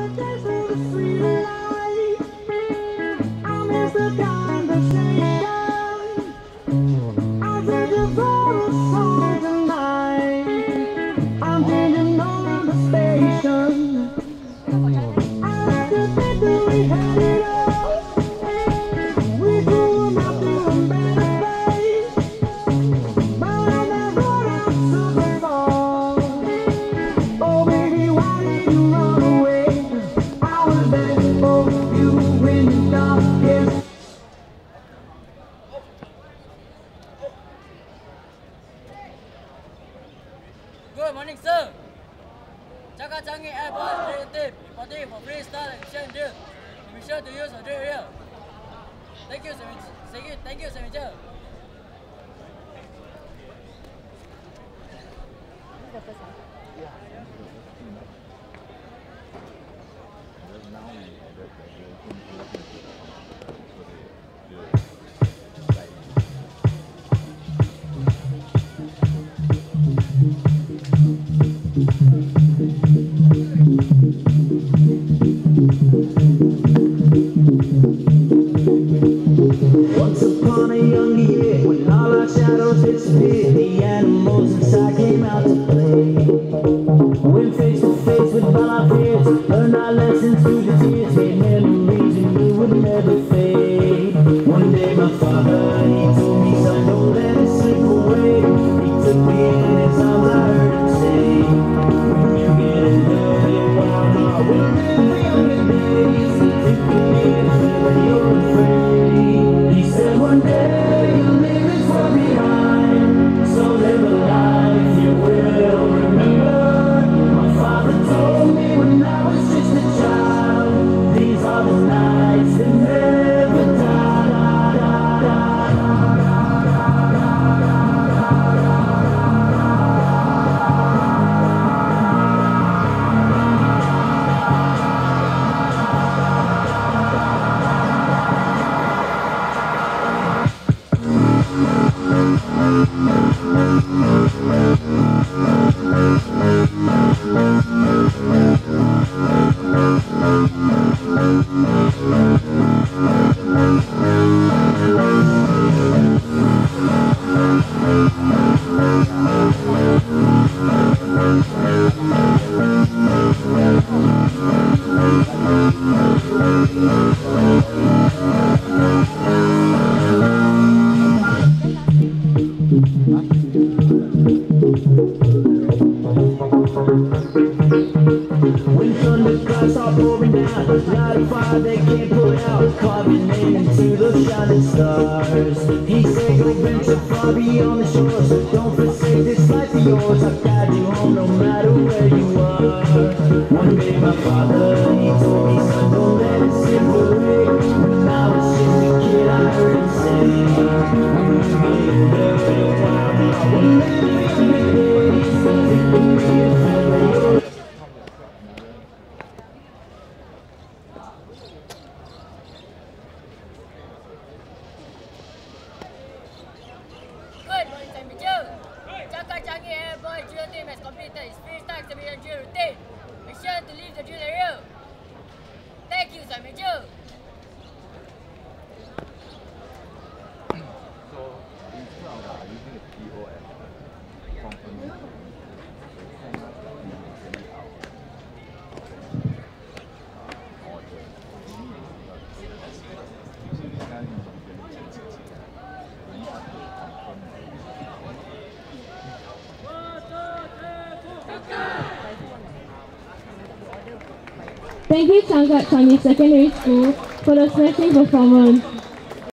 Good morning, sir. Jaga Changi Airport drill team reporting for freestyle action drill. Be sure to use a drill reel. Thank you, Sir. Once upon a young year, when all our shadows disappeared, the animals inside came out to play. Went face to face with all our fears, learned our lessons through the tears, made memories we knew would never fade. One day my father, he told me, son, don't let it slip away. He took me in his arms, I heard him say, when you get a little wild heart, we'll live the younger days. Take me and feel when you're afraid. He said one day you'll leave this world behind, so live a life you will remember. My father told me when I was just a child, these are the nights that never die. When thunderclouds are pouring down, light a fire they can't put out, carve your name into those shining stars. He said go venture far beyond the shores, don't forsake this life of yours. I'll guide you home no matter where you are. One day my father, he told me, son, don't let it slip away. When I was just a kid I heard him say, when you get a little wild heart, we'll live the younger days. Take me and feel where you're Jaga Changi Airport drill team has completed its freestyle exhibition drill routine. Be sure to leave the drill area. Thank you, Sir Major. So, instead of using a POS component, Thank you, Changi Secondary School, for the smashing performance.